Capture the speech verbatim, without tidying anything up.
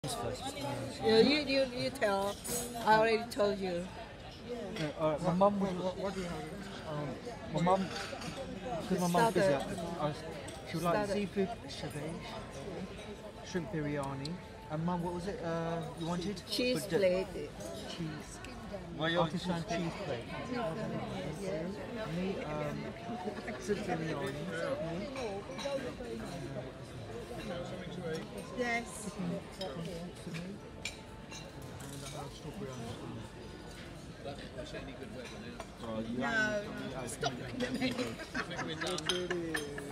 first. You, you, you, you tell. I already told you. Yeah, uh, my mum was. What, what do you have? Um, my mum, because my mum's busy, I, I, she would like Starter. seafood ceviche, shrimp biryani, and mum, what was it uh, you wanted? Cheese For di- plate. Cheese. Artisan cheese plate. Me, um, shrimp biryani. Yes. Well, you No, ain't- stop looking at me.